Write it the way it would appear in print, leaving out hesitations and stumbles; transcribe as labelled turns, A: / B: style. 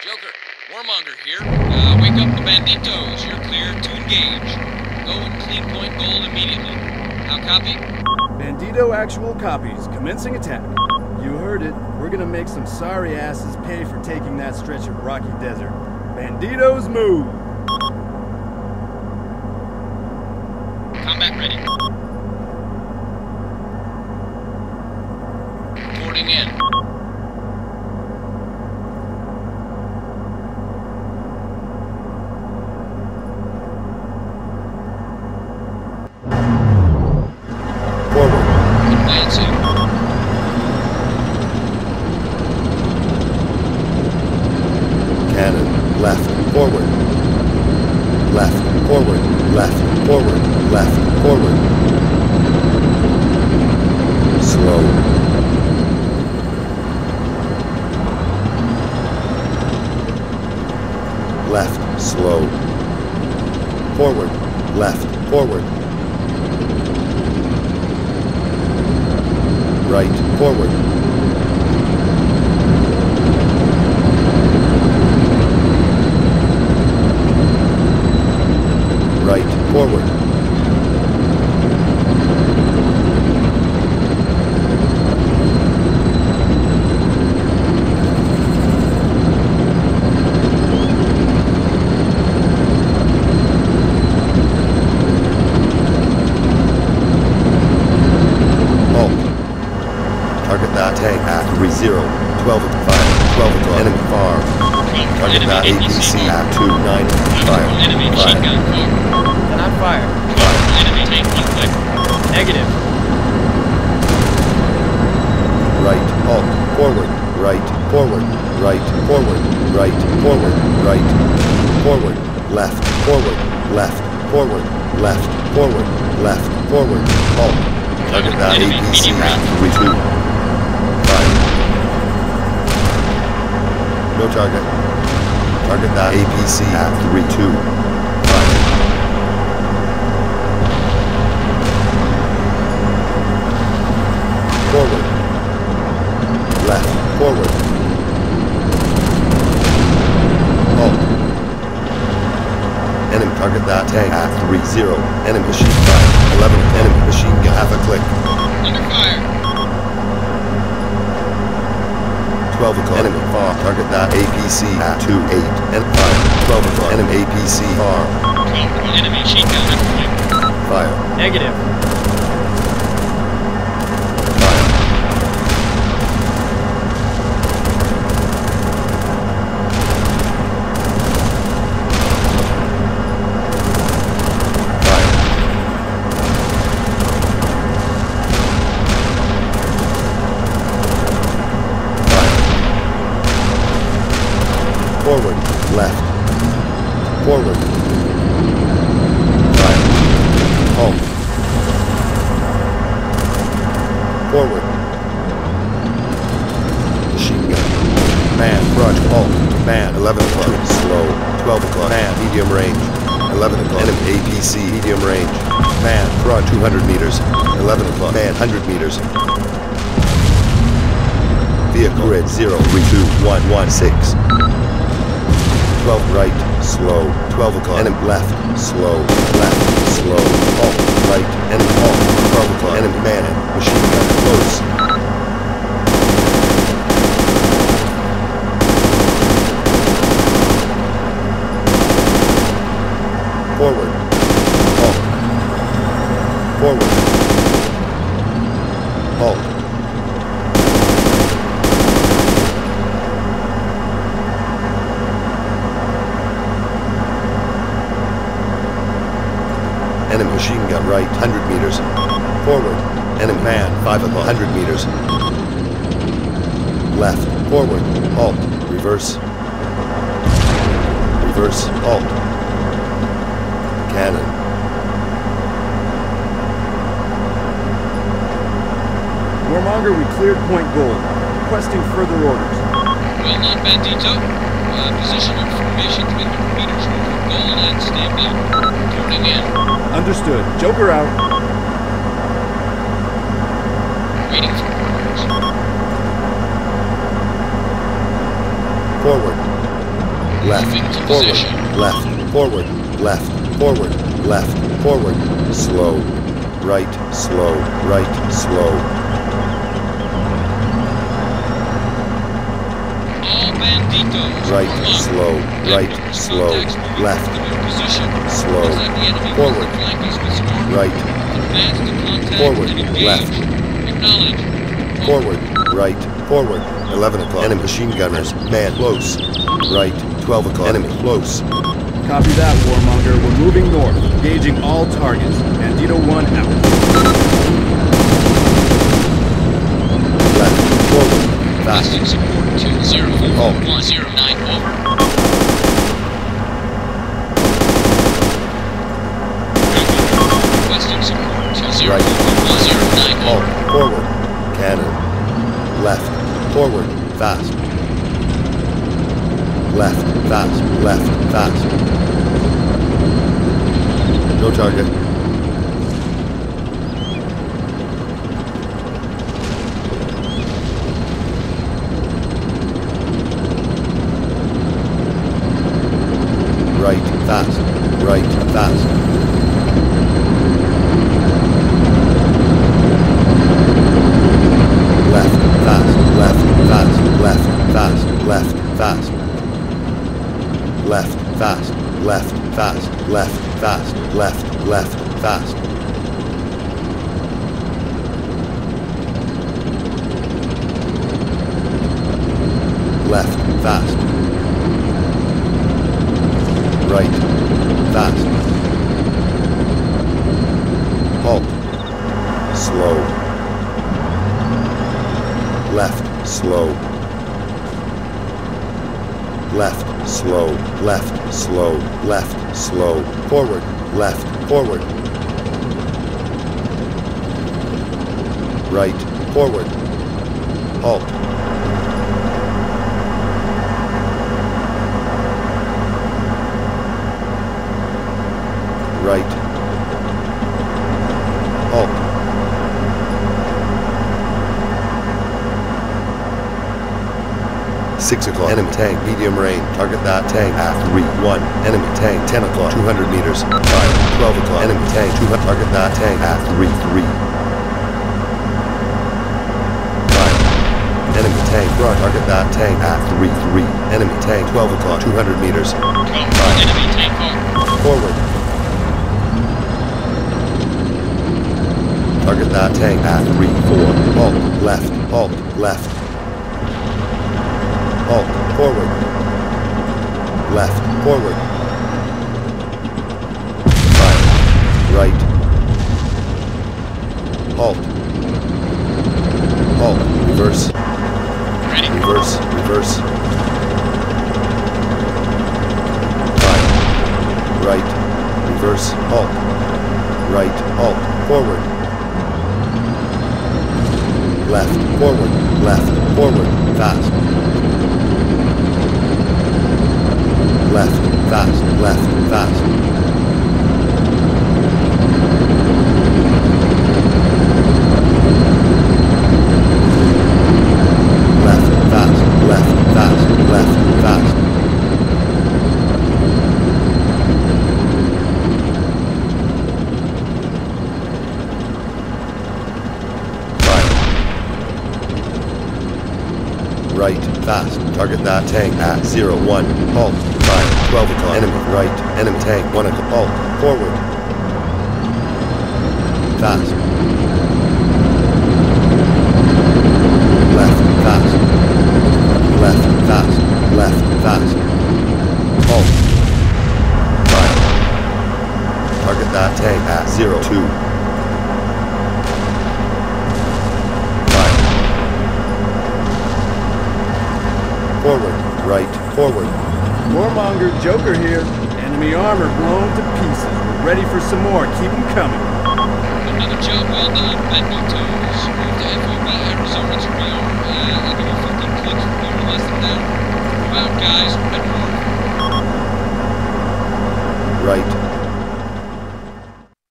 A: Joker, Warmonger here. Wake up the banditos. You're clear to engage. Go and clean point gold immediately. How copy?
B: Bandito actual copies. Commencing attack. You heard it. We're gonna make some sorry asses pay for taking that stretch of rocky desert. Banditos move!
A: Combat ready. Reporting in.
B: Joker out.
A: Waiting for orders.
C: Forward. left,
A: Moving to
C: forward,
A: position.
C: left, forward, left, forward, left, forward, slow, right, slow, right, slow.
A: All banditos.
C: Right,
A: form up.
C: slow, right,
A: Networks,
C: slow,
A: contacts moving
C: left,
A: to their position.
C: slow,
A: Looks like the enemy wants
C: forward,
A: to flank us with some armor.
C: right,
A: Advance to contact
C: forward,
A: and engage.
C: left,
A: Acknowledge.
C: forward, right, forward, 11 o'clock, enemy machine gunners, man, close, right, 12 o'clock, enemy, close,
B: Copy that, Warmonger. We're moving north, engaging all targets. Bandito 1 out.
C: left, forward, fast,
A: Requesting support to 04109 over. Requesting support to
C: right,
A: 04109
C: halt,
A: over.
C: forward, cannon, left, forward, fast, left, fast, left, fast, no target, right, fast, right, fast, left, fast, left, fast, left, fast, left, fast, left, fast, left, fast, left, fast, left, left, fast, left, fast, right, fast, halt, slow, left, slow, left, slow, left, slow, left, slow, forward, left, forward, right, forward, halt, right, halt, 6 o'clock, enemy tank, medium range, target that tank at 3-1, enemy tank, 10 o'clock, 200 meters, fire, 12 o'clock, enemy tank, 200, target that tank at 3-3, fire, enemy tank, front, target that tank at 3-3, enemy tank, 12 o'clock, 200 meters,
A: Copy. Enemy tank mark.
C: forward, target that tank at 3-4, halt, left, halt, forward, left, forward, fire, right, halt, reverse,
A: Ready.
C: reverse, reverse, fire, right, reverse, halt, right, halt, forward, left, forward, fast, left, fast, left, fast, left, fast, left, fast, left, fast, fire, right, fast, target that tank at 0-1, halt, fire, 12 o'clock, enemy, right, enemy tank, 1 o'clock, halt, forward, fast, left, fast, left, fast, left, fast, halt, fire, target that tank at 0-2, fire, forward, right, forward,
B: Warmonger, Joker here. Enemy armor blown to pieces. We're ready for some more. Keep them coming.
A: Another job well done, Bandito.